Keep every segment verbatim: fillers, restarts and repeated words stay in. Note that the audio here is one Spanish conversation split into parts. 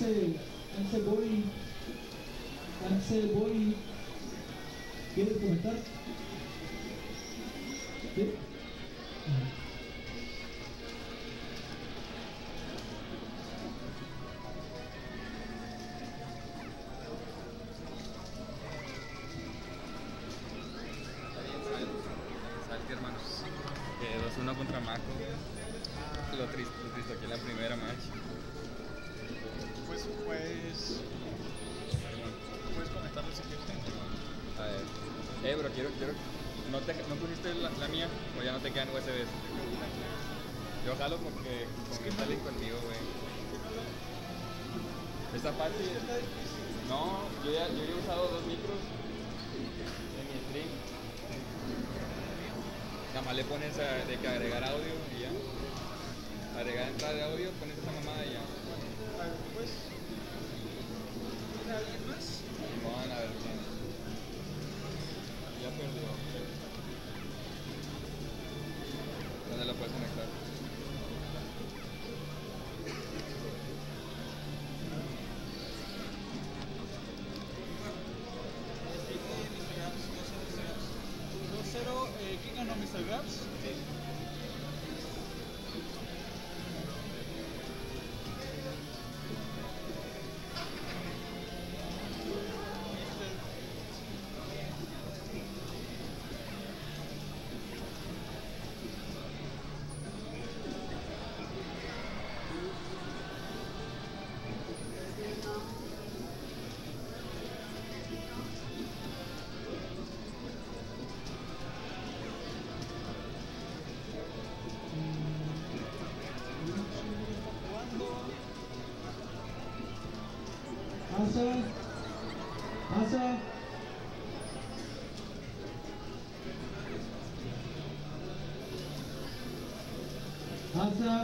Ansel, Ansel Boy, Ansel Boy, ¿quieres comentar? ¿Sí? Salte, hermanos. Eh, dos uno contra Mako. Lo triste, lo triste aquí en la primera match. Pues, pues... Puedes comentarlo si quieres. A ver. Eh, bro, quiero, quiero... ¿No, te, ¿No pusiste la, la mía? ¿O ya no te quedan U S Bs? Yo jalo porque... Como que salen conmigo, güey. ¿Está fácil? No, yo ya, yo ya he usado dos micros en mi stream. Nada más le pones a, de que agregar audio y ya. Agregar entrada de audio, pones esa mamada y ya. A ver, pues... ¿Tiene alguien más? Van a ver quién. Ya perdió. ¿Dónde lo puedes conectar? dos cero, eh, ¿quién ganó, mister Grabs? Sí. Asa, Asa, Asa,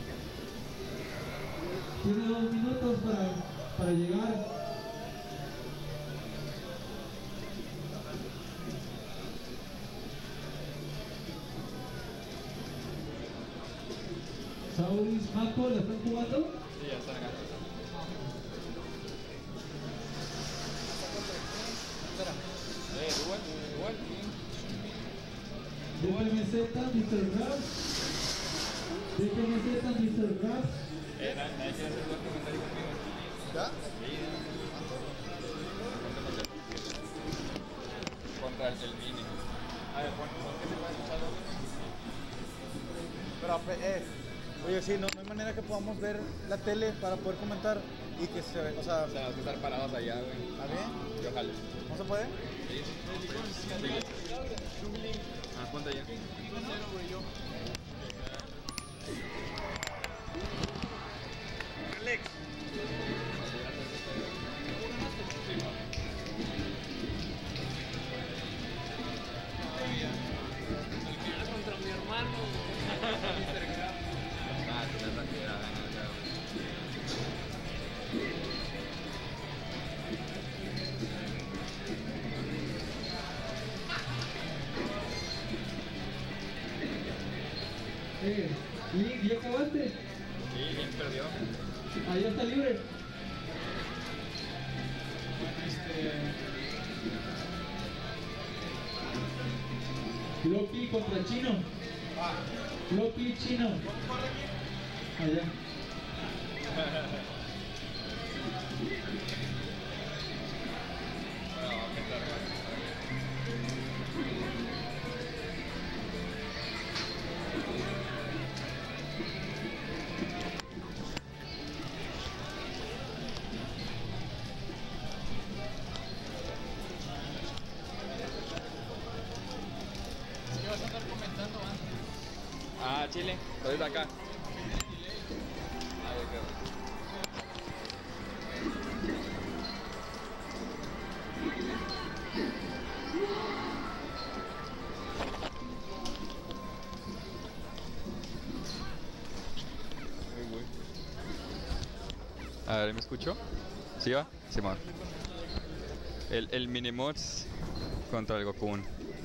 tiene dos minutos para, para llegar. Sauris, Mako, ¿la están jugando? Sí, ya están acá. Espera. Eh, igual, igual. D P M Z, mister Grabs. D P M Z, mister Grabs. Eh, nadie nadie quiere hacer dos comentarios conmigo. ¿Ya? Sí. Contra el, el mini. A ver, pon, pon que se pueda escuchar. Pero, eh, oye, sí, no, no hay manera que podamos ver la tele para poder comentar y que se ve, o sea... O sea, hay que estar parados allá, güey. ¿Está bien? Yo jalo. ¿No se puede? Sí, sí. Ah, ponte allá. Alex. Contra mi hermano. Ah, te das la tirada, no, ya, Eh, Link, ¿ya acabaste? sí, bien perdió. Allá está libre. Floppy contra Chino. Floppy, Chino. Allá. Bueno, qué tal. ¿Qué vas a estar comentando antes? Ah, Chile, estoy de acá. Ah, ya quedó. Muy bueno. A ver, ¿me escuchó? ¿Sí va? Sí va. El, el Minimods contra el Goku.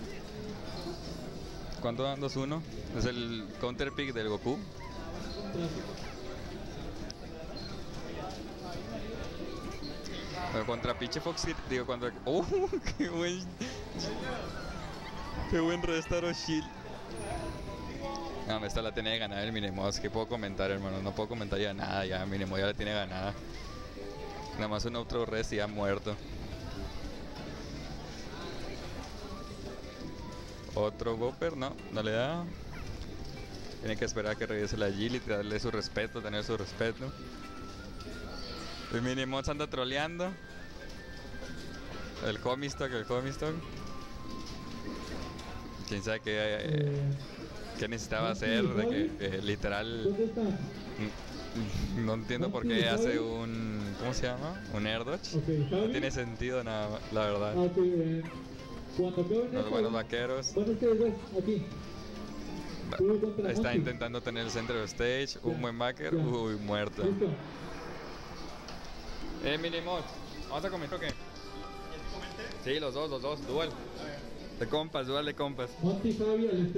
¿Cuánto dan? dos uno. Es el counter pick del Goku. Pero contra pinche Fox City, digo, contra... ¡Oh! ¡Qué buen... ¡Qué buen restart Shield! No, esta la tenía ganada el Minimoz. ¿Qué puedo comentar, hermano? No puedo comentar ya nada, ya Minimoz ya la tiene ganada. Nada más un otro rest y ya muerto. Otro Bopper, no, no le da. Tiene que esperar a que regrese la Agility, darle su respeto, tener su respeto. El Minimoz anda troleando. El Comistock, el Comistock. Quién sabe qué, eh, qué necesitaba hacer, de que eh, literal. ¿Dónde está? No entiendo por qué hace un. ¿Cómo se llama? Un air dodge. Ok, No Javi. tiene sentido nada, la verdad. Ah, ok, eh, cuando acaben Los esta- buenos vaqueros. Bueno, ustedes dos, aquí. Tú contra Está Monty. intentando tener el centro stage. Un Ya, buen backer. ya. Uy, muerto. Listo. Eh, Minimoz. ¿Vamos a comentar o qué? Sí, los dos, los dos. Dual. De compas, dual de compas. Monty, Javi, al